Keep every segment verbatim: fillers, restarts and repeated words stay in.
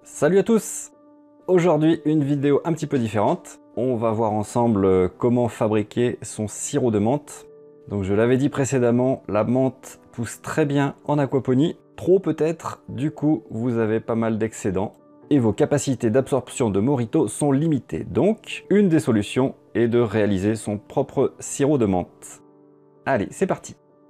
Salut à tous! Aujourd'hui, une vidéo un petit peu différente. On va voir ensemble comment fabriquer son sirop de menthe. Donc je l'avais dit précédemment, la menthe pousse très bien en aquaponie. Trop peut-être, du coup vous avez pas mal d'excédents. Et vos capacités d'absorption de mojito sont limitées. Donc, une des solutions est de réaliser son propre sirop de menthe. Allez, c'est parti!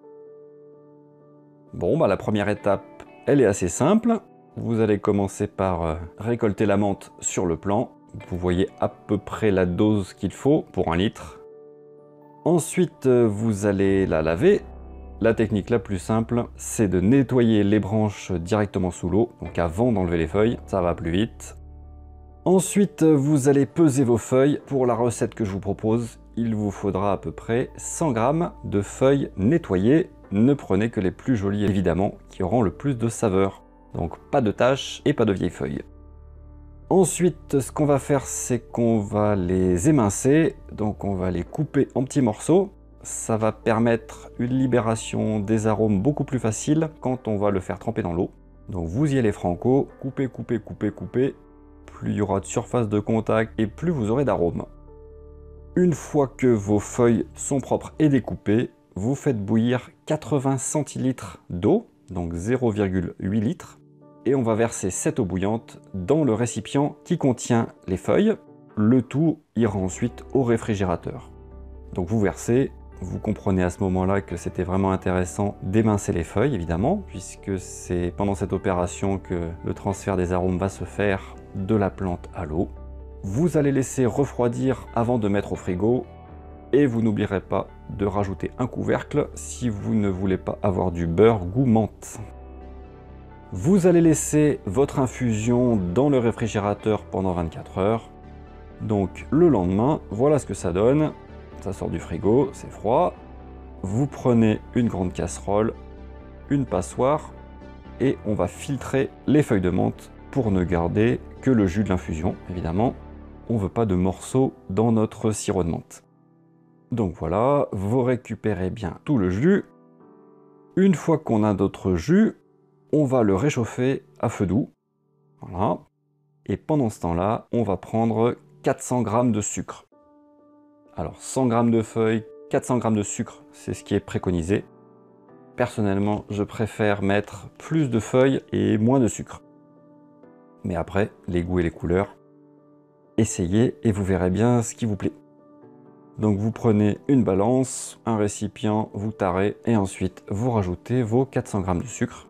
Bon, bah la première étape, elle est assez simple. Vous allez commencer par euh, récolter la menthe sur le plant. Vous voyez à peu près la dose qu'il faut pour un litre. Ensuite, euh, vous allez la laver. La technique la plus simple, c'est de nettoyer les branches directement sous l'eau, donc avant d'enlever les feuilles, ça va plus vite. Ensuite, vous allez peser vos feuilles. Pour la recette que je vous propose, il vous faudra à peu près cent grammes de feuilles nettoyées. Ne prenez que les plus jolies évidemment, qui auront le plus de saveur. Donc pas de taches et pas de vieilles feuilles. Ensuite, ce qu'on va faire, c'est qu'on va les émincer. Donc on va les couper en petits morceaux. Ça va permettre une libération des arômes beaucoup plus facile quand on va le faire tremper dans l'eau. Donc vous y allez franco, coupez, coupez, coupez, coupez. Plus il y aura de surface de contact et plus vous aurez d'arômes. Une fois que vos feuilles sont propres et découpées, vous faites bouillir quatre-vingts centilitres d'eau, donc zéro virgule huit litres. Et on va verser cette eau bouillante dans le récipient qui contient les feuilles. Le tout ira ensuite au réfrigérateur. Donc vous versez, vous comprenez à ce moment-là que c'était vraiment intéressant d'émincer les feuilles, évidemment, puisque c'est pendant cette opération que le transfert des arômes va se faire de la plante à l'eau. Vous allez laisser refroidir avant de mettre au frigo, et vous n'oublierez pas de rajouter un couvercle si vous ne voulez pas avoir du beurre goût menthe. Vous allez laisser votre infusion dans le réfrigérateur pendant vingt-quatre heures. Donc le lendemain, voilà ce que ça donne. Ça sort du frigo, c'est froid. Vous prenez une grande casserole, une passoire, et on va filtrer les feuilles de menthe pour ne garder que le jus de l'infusion, évidemment. On ne veut pas de morceaux dans notre sirop de menthe. Donc voilà, vous récupérez bien tout le jus. Une fois qu'on a notre jus, on va le réchauffer à feu doux. Voilà. Et pendant ce temps-là, on va prendre quatre cents grammes de sucre. Alors cent grammes de feuilles, quatre cents grammes de sucre, c'est ce qui est préconisé. Personnellement, je préfère mettre plus de feuilles et moins de sucre. Mais après, les goûts et les couleurs, essayez et vous verrez bien ce qui vous plaît. Donc vous prenez une balance, un récipient, vous tarez et ensuite vous rajoutez vos quatre cents grammes de sucre.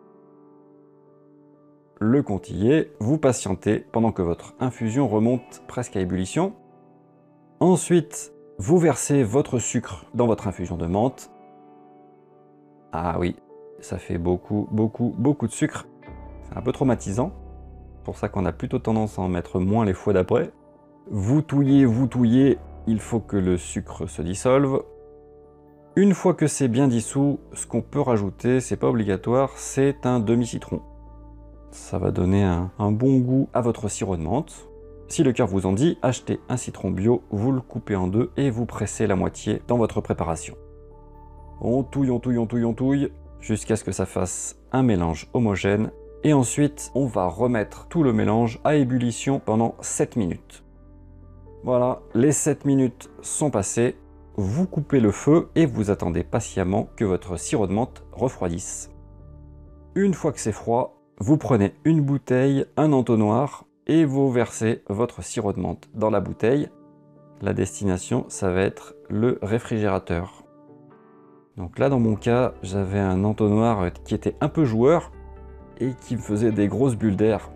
Le compte y est, vous patientez pendant que votre infusion remonte presque à ébullition. Ensuite, vous versez votre sucre dans votre infusion de menthe. Ah oui, ça fait beaucoup, beaucoup, beaucoup de sucre. C'est un peu traumatisant. C'est pour ça qu'on a plutôt tendance à en mettre moins les fois d'après. Vous touillez, vous touillez. Il faut que le sucre se dissolve. Une fois que c'est bien dissous, ce qu'on peut rajouter, c'est pas obligatoire, c'est un demi-citron. Ça va donner un, un bon goût à votre sirop de menthe. Si le cœur vous en dit, achetez un citron bio, vous le coupez en deux et vous pressez la moitié dans votre préparation. On touille, on touille, on touille, on touille, jusqu'à ce que ça fasse un mélange homogène. Et ensuite, on va remettre tout le mélange à ébullition pendant sept minutes. Voilà, les sept minutes sont passées, vous coupez le feu et vous attendez patiemment que votre sirop de menthe refroidisse. Une fois que c'est froid, vous prenez une bouteille, un entonnoir et vous versez votre sirop de menthe dans la bouteille. La destination, ça va être le réfrigérateur. Donc là, dans mon cas, j'avais un entonnoir qui était un peu joueur et qui me faisait des grosses bulles d'air.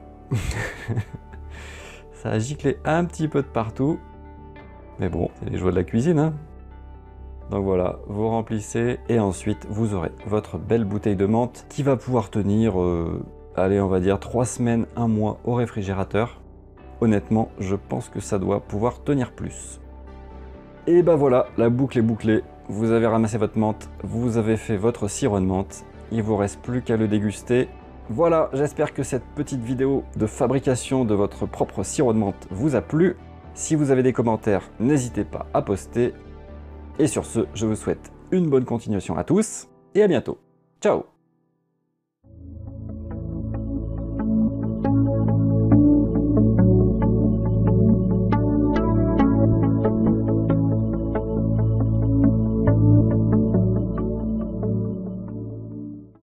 Ça a giclé un petit peu de partout. Mais bon, c'est les joies de la cuisine, hein. Donc voilà, vous remplissez et ensuite vous aurez votre belle bouteille de menthe qui va pouvoir tenir, euh, allez, on va dire trois semaines, un mois au réfrigérateur. Honnêtement, je pense que ça doit pouvoir tenir plus. Et ben voilà, la boucle est bouclée. Vous avez ramassé votre menthe, vous avez fait votre sirop de menthe. Il vous reste plus qu'à le déguster. Voilà, j'espère que cette petite vidéo de fabrication de votre propre sirop de menthe vous a plu. Si vous avez des commentaires, n'hésitez pas à poster. Et sur ce, je vous souhaite une bonne continuation à tous et à bientôt. Ciao!